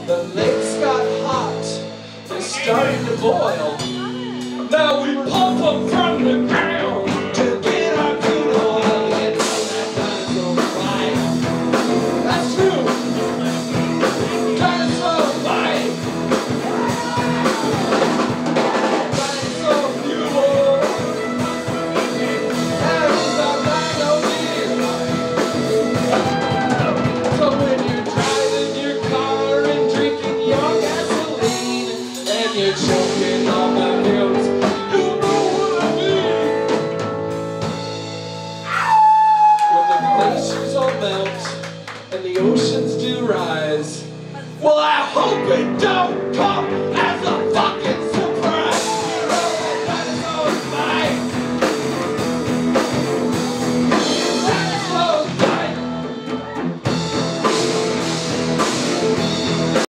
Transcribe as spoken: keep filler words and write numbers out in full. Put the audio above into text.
The lakes got hot, they're starting to boil. Now we pump them from the ground to get our crude oil. Get on that dinosaur fight. That's true. Dinosaur Bite. Dinosaur Fuel. There's our dino beer. So when you're driving your car and drinking your gasoline and you're choking on the fumes, you know what I mean. When the glaciers all melt and the oceans do rise, well, I hope it don't come as a